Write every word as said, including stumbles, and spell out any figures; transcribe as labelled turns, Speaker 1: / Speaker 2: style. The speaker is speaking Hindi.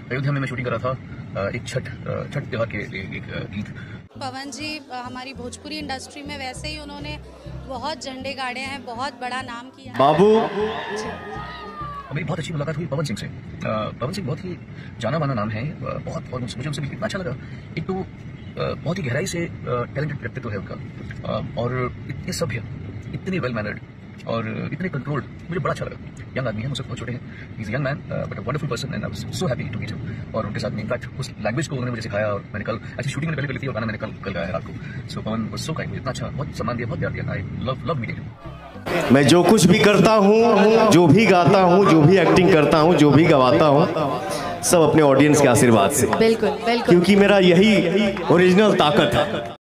Speaker 1: अयोध्या में मैं शूटिंग कर रहा था एक छठ छठ त्योहार के लिए एक गीत।
Speaker 2: पवन जी हमारी भोजपुरी इंडस्ट्री में वैसे ही उन्होंने बहुत झंडे गाड़े हैं, बहुत बड़ा नाम किया है।
Speaker 3: बाबू
Speaker 1: मेरी बहुत अच्छी मुलाकात हुई पवन सिंह से। पवन सिंह बहुत ही जाना माना नाम है, बहुत और मुझे उनसे इतना अच्छा लगा। एक तो बहुत ही गहराई से टैलेंटेड व्यक्तित्व है उनका, और इतने सभ्य, इतने वेल मैनर्ड और इतने कंट्रोल्ड, मुझे बड़ा अच्छा लगा। यंग आदमी है, मुझसे बहुत छोटे हैं, he is a young man but a wonderful person and I was so happy to meet him. और उनके साथ में इनफैक्ट उस लैंग्वेज को उन्होंने मुझे सिखाया, और मैंने कल ऐसी शूटिंग मैंने पहले कर ली थी और गाना मैंने कल कल गाया रात को। सो पवन वाज सो काइंड, इतना अच्छा, बहुत सम्मान दिया, बहुत प्यार दिया। I love love meeting him.
Speaker 3: मैं जो कुछ भी करता हूँ, जो भी गाता हूँ, जो भी एक्टिंग करता हूँ, जो भी गवाता हूँ, सब अपने ऑडियंस के आशीर्वाद से।
Speaker 2: बिल्कुल बिल्कुल,
Speaker 3: क्योंकि मेरा यही ओरिजिनल ताकत है।